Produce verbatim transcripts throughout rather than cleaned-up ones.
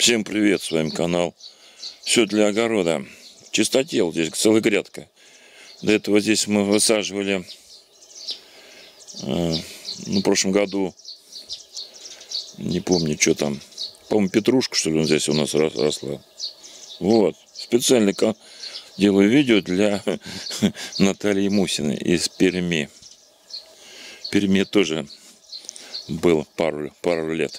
Всем привет, с вами канал Все для огорода. Чистотел, здесь целая грядка. До этого здесь мы высаживали э, ну, в прошлом году, не помню, что там, по-моему, петрушка, что ли, он здесь у нас росла. Вот, специально делаю видео для Натальи Мусиной из Перми. В Перми тоже был пару, пару лет.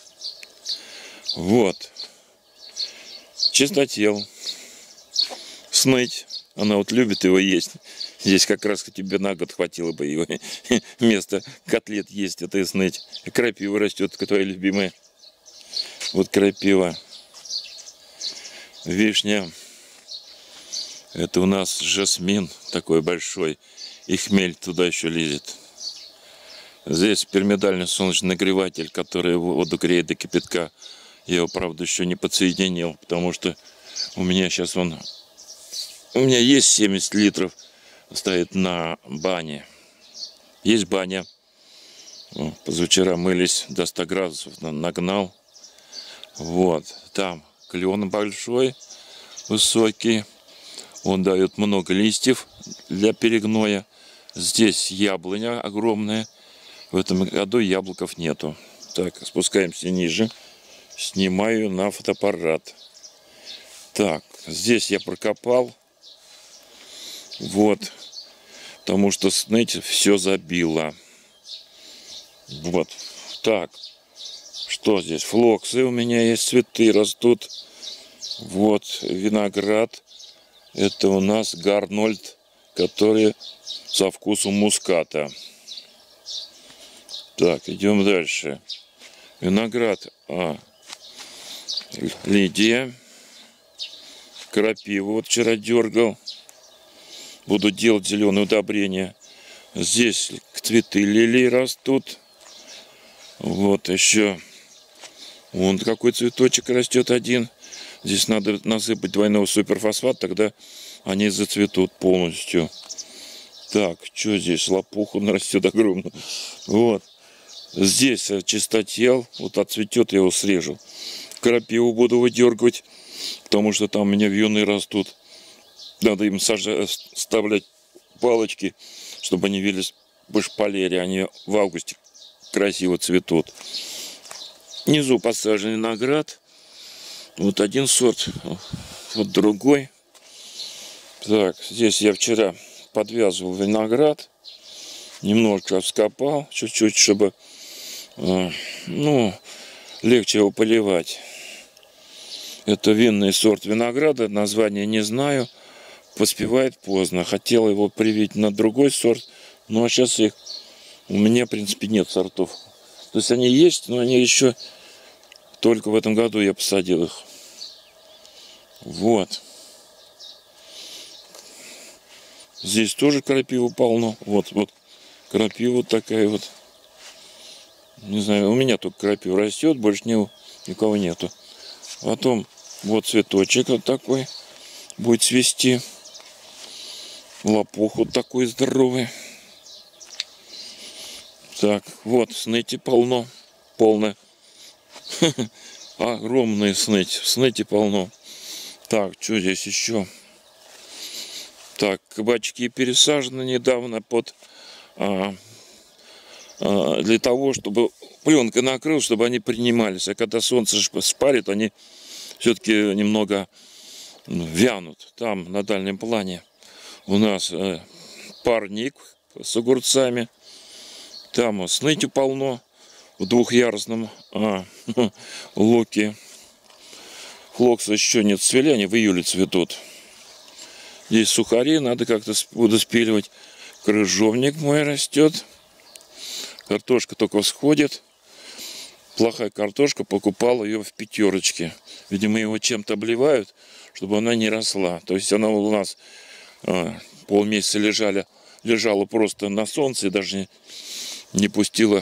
Вот. Чистотел. Сныть. Она вот любит его есть. Здесь как раз тебе на год хватило бы его вместо котлет есть это и сныть. Крапива растет, твоя любимая. Вот крапива. Вишня. Это у нас жасмин такой большой. И хмель туда еще лезет. Здесь пирамидальный солнечный нагреватель, который воду греет до кипятка. Я его, правда, еще не подсоединил, потому что у меня сейчас он... У меня есть семьдесят литров, стоит на бане. Есть баня. О, позавчера мылись до ста градусов, нагнал. Вот, там клен большой, высокий. Он дает много листьев для перегноя. Здесь яблоня огромная. В этом году яблоков нету. Так, спускаемся ниже. Снимаю на фотоаппарат. Так, здесь я прокопал. Вот. Потому что, знаете, все забило. Вот. Так. Что здесь? Флоксы у меня есть, цветы растут. Вот. Виноград. Это у нас Гарнольд, который со вкусом муската. Так, идем дальше. Виноград. А. Лидия. Крапиву вот вчера дергал. Буду делать зеленое удобрение. Здесь цветы лилии растут. Вот еще. Вон какой цветочек растет один. Здесь надо насыпать двойного суперфосфат, тогда они зацветут полностью. Так, что здесь? Лопуха растет огромно. Вот. Здесь чистотел. Вот отцветет, я его срежу. Крапиву буду выдергивать, потому что там у меня вьюны растут. Надо им сажать, вставлять палочки, чтобы они вились в шпалере. Они в августе красиво цветут. Внизу посажен виноград. Вот один сорт, вот другой. Так, здесь я вчера подвязывал виноград. Немножко вскопал, чуть-чуть, чтобы ну, легче его поливать. Это винный сорт винограда, название не знаю. Поспевает поздно. Хотел его привить на другой сорт, но сейчас их у меня, в принципе, нет сортов. То есть они есть, но они еще только в этом году я посадил их. Вот. Здесь тоже крапива полно. Вот, вот крапива такая вот. Не знаю, у меня только крапива растет, больше ни, никого нету. Потом вот цветочек вот такой будет цвести. Лопух вот такой здоровый. Так, вот сныти полно. Полно. Огромные сныть. Сныти полно. Так, что здесь еще? Так, кабачки пересажены недавно под... А, а, для того, чтобы пленкой накрыл, чтобы они принимались. А когда солнце спалит, они все-таки немного вянут. Там на дальнем плане у нас э, парник с огурцами. Там снытью полно в двухъярусном а, луке. Флоксы еще не цвели, они в июле цветут. Здесь сухари, надо как-то буду спиливать. Крыжовник мой растет. Картошка только всходит. Плохая картошка, покупал ее в пятерочке. Видимо, его чем-то обливают, чтобы она не росла. То есть она у нас а, полмесяца лежала, лежала просто на солнце и даже не пустила.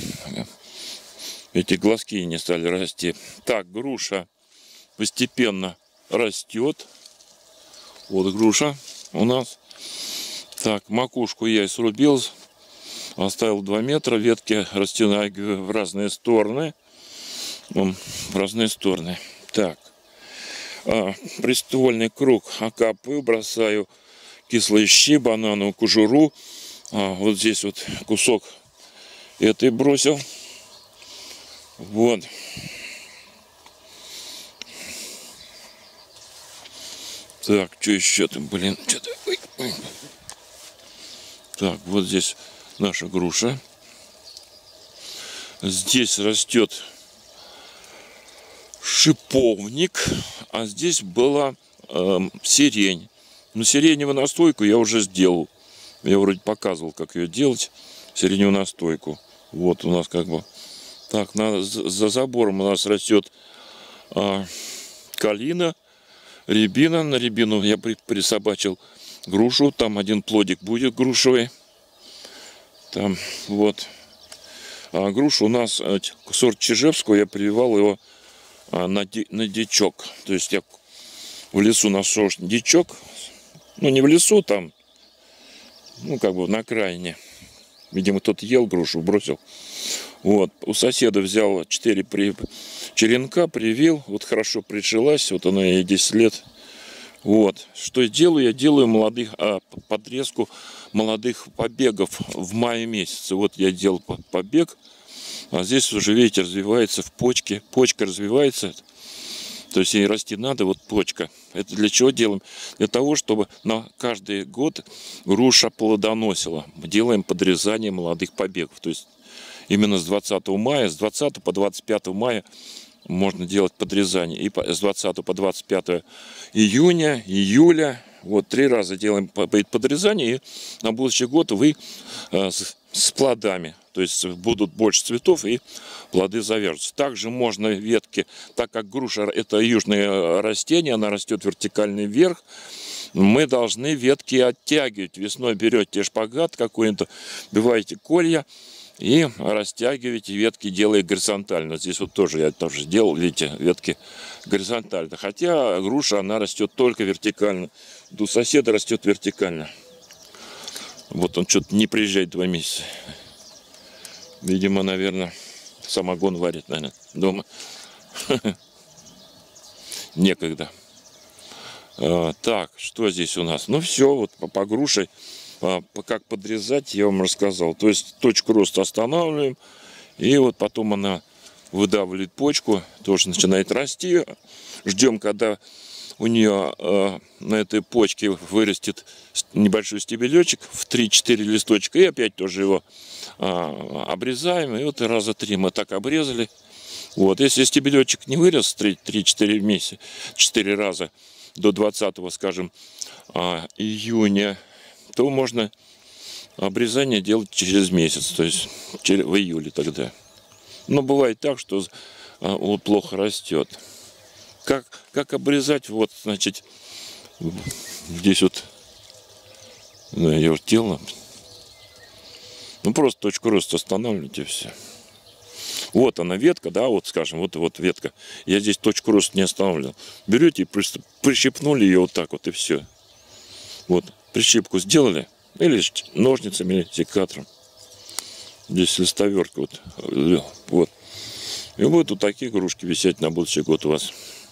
Эти глазки не стали расти. Так, груша постепенно растет. Вот груша у нас. Так, макушку я и срубил. Оставил два метра, ветки растянул в разные стороны. В разные стороны. Так. А, приствольный круг окапываю, бросаю кислые щи, банановую кожуру. А, вот здесь вот кусок этой бросил. Вот. Так, что еще там, блин, что-то... Так, вот здесь наша груша. Здесь растет шиповник, а здесь была э, сирень. Но сиреневую настойку я уже сделал. Я вроде показывал, как ее делать. Сиреневую настойку. Вот у нас как бы... Так, на, за забором у нас растет э, калина. Рябина. На рябину я присобачил грушу. Там один плодик будет грушевый. Там вот. А грушу у нас сорт Чижевского. Я прививал его на, ди, на дичок. То есть я в лесу нашел дичок. Ну не в лесу там. Ну как бы на окраине. Видимо кто-то ел грушу, бросил. Вот. У соседа взял четыре при... черенка, привил. Вот хорошо прижилась. Вот она ей десять лет. Вот. Что я делаю? Я делаю молодых, а, подрезку молодых побегов в мае месяце. Вот я делал побег. А здесь уже, видите, развивается в почке. Почка развивается. То есть ей расти надо, вот почка. Это для чего делаем? Для того, чтобы на каждый год груша плодоносила. Мы делаем подрезание молодых побегов. То есть именно с двадцатого мая, с двадцатого по двадцать пятое мая можно делать подрезание. И с двадцатого по двадцать пятое июня, июля. Вот три раза делаем подрезание. И на будущий год вы э, с, с плодами. То есть будут больше цветов и плоды завяжутся. Также можно ветки, так как груша это южное растение, она растет вертикально вверх. Мы должны ветки оттягивать. Весной берете шпагат какой-то, биваете колья. И растягиваете ветки, делая горизонтально. Здесь вот тоже я тоже сделал, видите, ветки горизонтально. Хотя груша, она растет только вертикально. У соседа растет вертикально. Вот он что-то не приезжает два месяца. Видимо, наверное, самогон варит, наверное, дома. Некогда. Так, что здесь у нас? Ну все, вот по груше. Как подрезать, я вам рассказал. То есть точку роста останавливаем. И вот потом она выдавливает почку. Тоже начинает расти. Ждем, когда у нее э, на этой почке вырастет небольшой стебелечек в три-четыре листочка. И опять тоже его э, обрезаем. И вот раза три мы так обрезали. Вот. Если стебелечек не вырос три-четыре месяца, четыре раза до двадцатого, скажем, э, июня, то можно обрезание делать через месяц, то есть в июле тогда. Но бывает так, что а, вот плохо растет. Как, как обрезать? Вот, значит, здесь вот, да, я вот делал. Ну, просто точку роста останавливаете, все. Вот она ветка, да, вот, скажем, вот, вот ветка. Я здесь точку роста не останавливал. Берете и прищипнули ее вот так вот, и все. Вот. Прищипку сделали, или ножницами, или секатором. Здесь листовертка вот, вот. И будут вот такие игрушки висеть на будущий год у вас.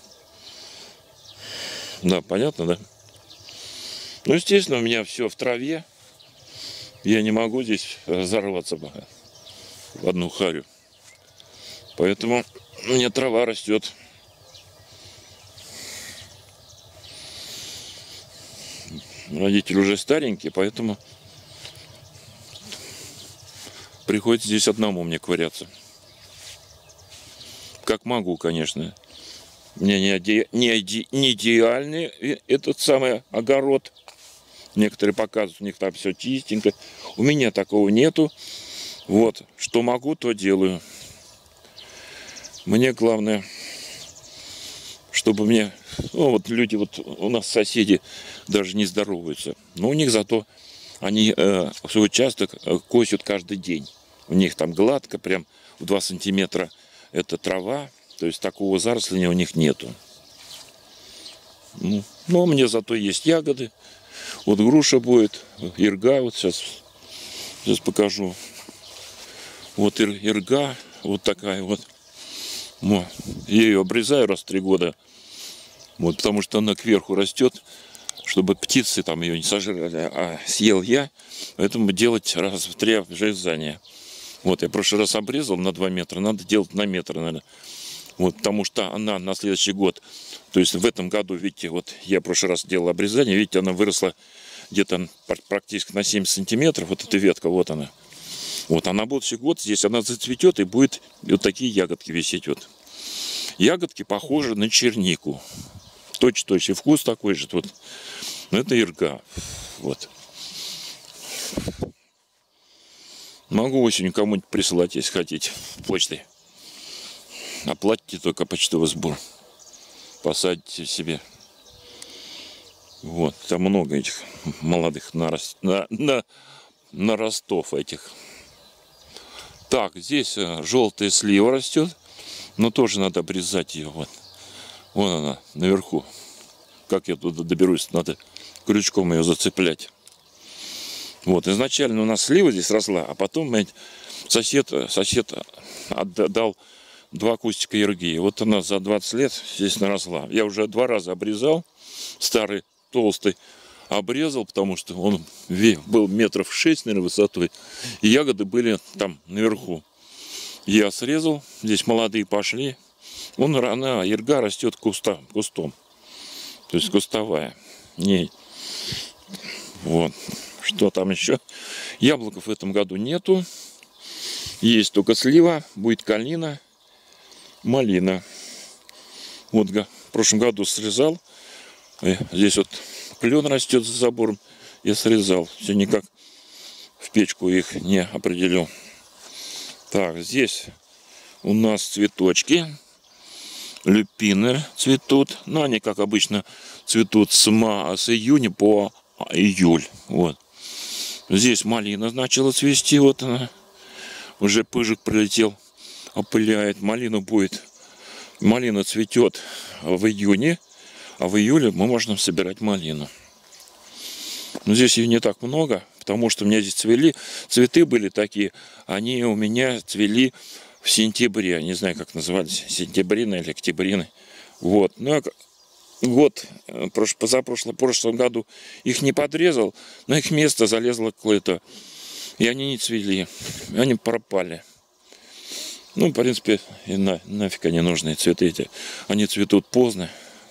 Да, понятно, да? Ну, естественно, у меня все в траве. Я не могу здесь разорваться в одну харю. Поэтому у меня трава растет. Родители уже старенькие, поэтому приходится здесь одному мне ковыряться. Как могу, конечно. У меня не, иде... не, иде... не идеальный этот самый огород. Некоторые показывают, у них там все чистенько. У меня такого нету. Вот, что могу, то делаю. Мне главное, чтобы мне... Ну, вот люди, вот у нас соседи даже не здороваются. Но у них зато они э, свой участок косят каждый день. У них там гладко, прям в два сантиметра это трава. То есть такого заросления у них нету. Ну, но мне зато есть ягоды. Вот груша будет, ирга, вот сейчас, сейчас покажу. Вот ир, ирга, вот такая вот. Вот. Я ее обрезаю раз в три года. Вот, потому что она кверху растет, чтобы птицы там ее не сожрали, а съел я. Поэтому делать раз в три обрезания. Вот, я в прошлый раз обрезал на два метра, надо делать на метр, наверное. Вот, потому что она на следующий год, то есть в этом году, видите, вот я в прошлый раз делал обрезание, видите, она выросла где-то практически на семь сантиметров, вот эта ветка, вот она. Вот, а на будущий год здесь она зацветет и будет вот такие ягодки висеть. Вот. Ягодки похожи на чернику. Точь-точь, и вкус такой же. Вот. Но это ирга. Вот. Могу осенью кому-нибудь присылать, если хотите, почтой. Оплатите только почтовый сбор. Посадите себе. Вот, там много этих молодых нарост... на... На... наростов этих. Так, здесь желтая слива растет, но тоже надо обрезать ее. Вот, вон она наверху. Как я туда доберусь? Надо крючком ее зацеплять. Вот, изначально у нас слива здесь росла, а потом сосед, сосед отдал два кустика ирги. Вот она за двадцать лет здесь наросла. Я уже два раза обрезал, старый, толстый, обрезал, потому что он был метров шесть, наверное, высотой. И ягоды были там наверху. Я срезал, здесь молодые пошли. Он, она, ирга растет куста, кустом. То есть кустовая. Не. Вот. Что там еще? Яблоков в этом году нету. Есть только слива, будет калина, малина. Вот в прошлом году срезал. Здесь вот клен растет за забором. Я срезал. Все никак в печку их не определил. Так, здесь у нас цветочки. Люпины цветут. Но они, как обычно, цветут с, ма с июня по июль. Вот. Здесь малина начала цвести. Вот она. Уже пыжик прилетел. Опыляет. Малина будет. Малина цветет в июне. А в июле мы можем собирать малину. Но здесь ее не так много. Потому что у меня здесь цвели. Цветы были такие. Они у меня цвели в сентябре. Не знаю, как назывались. Сентябрины или октябрины. Вот. Ну, а год, позапрошлом прошлом году их не подрезал. На их место залезло какое-то. И они не цвели. Они пропали. Ну, в принципе, и на, нафиг они нужны, цветы эти. Они цветут поздно.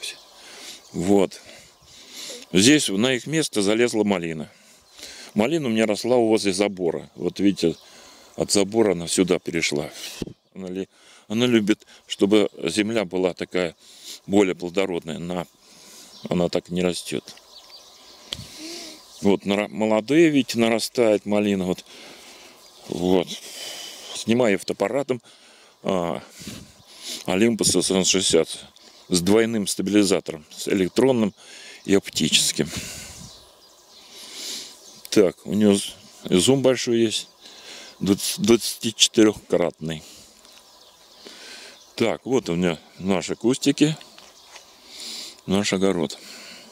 Вот. Здесь на их место залезла малина. Малина у меня росла возле забора. Вот видите, от забора она сюда перешла. Она, ли, она любит, чтобы земля была такая более плодородная. Она, она так не растет. Вот молодые, видите, нарастает малина. Вот. Вот. Снимаю фотоаппаратом а, Olympus эс эн шестьдесят с двойным стабилизатором, с электронным и оптическим. Так, у него зум большой есть, двадцатичетырёхкратный. Так, вот у меня наши кустики, наш огород.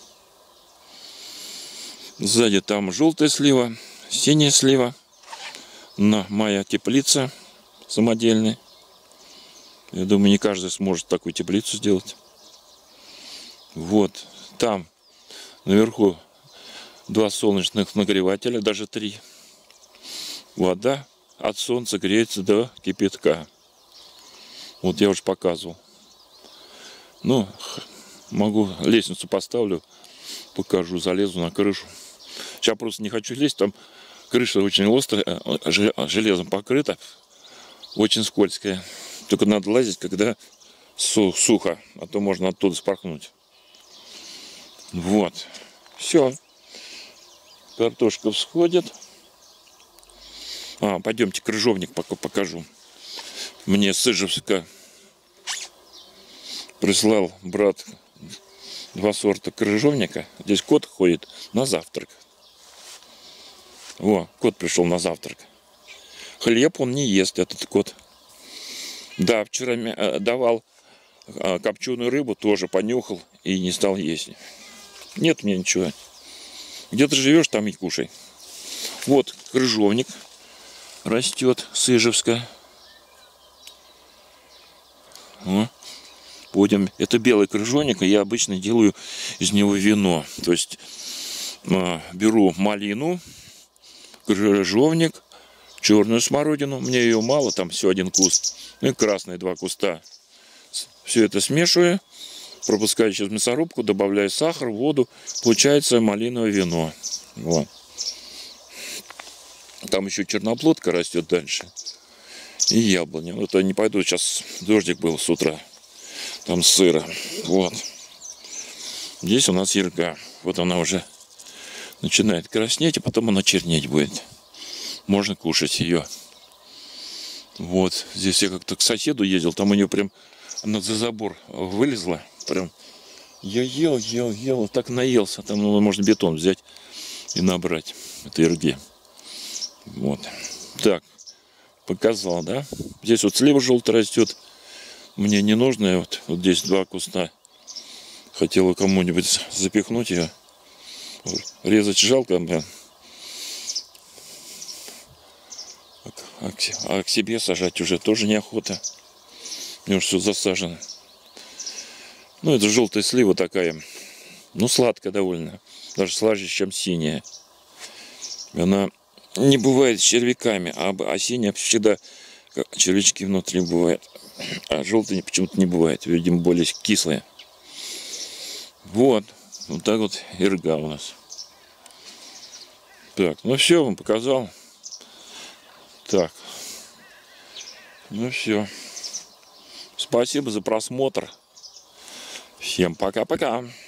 Сзади там желтая слива, синяя слива. На моя теплица самодельная. Я думаю, не каждый сможет такую теплицу сделать. Вот там наверху два солнечных нагревателя, даже три. Вода от солнца греется до кипятка. Вот я уже показывал. Ну, могу лестницу поставлю, покажу, залезу на крышу. Сейчас просто не хочу лезть, там крыша очень острая, железом покрыта, очень скользкая. Только надо лазить, когда сухо, а то можно оттуда спорхнуть. Вот. Все. Картошка всходит. А, пойдемте крыжовник пока покажу. Мне с Ижевска прислал брат два сорта крыжовника. Здесь кот ходит на завтрак. О, кот пришел на завтрак. Хлеб он не ест, этот кот. Да, вчера давал копченую рыбу, тоже понюхал и не стал есть. Нет у меня ничего. Где ты живешь, там и кушай. Вот крыжовник растет с Ижевска. О, будем. Это белый крыжовник, и я обычно делаю из него вино. То есть э, беру малину, крыжовник, черную смородину. Мне ее мало, там всего один куст. Ну и красные два куста. Все это смешиваю, пропускаю через мясорубку, добавляю сахар, воду. Получается малиновое вино. Вот. Там еще черноплодка растет дальше. И яблоня. Вот я не пойду, сейчас дождик был с утра. Там сыро. Вот. Здесь у нас ирга. Вот она уже начинает краснеть, а потом она чернеть будет. Можно кушать ее. Вот. Здесь я как-то к соседу ездил. Там у нее прям она за забор вылезла. Прям я ел, ел, ел. Так наелся. Там ну, можно бетон взять и набрать. Это ирги. Вот. Так. Показал, да? Здесь вот слева желтый растет. Мне не нужно. Вот, вот здесь два куста. Хотела кому-нибудь запихнуть ее. Резать жалко, блин. А к, а к себе сажать уже тоже неохота. Мне уже все засажено. Ну, это желтая слива такая. Ну, сладкая довольно. Даже слаще, чем синяя. Она не бывает с червяками, а, а синяя всегда червячки внутри бывают. А желтая почему-то не бывает. Видимо, более кислая. Вот. Вот так вот ирга у нас. Так, ну все, вам показал. Так. Ну все. Спасибо за просмотр. Всем пока-пока.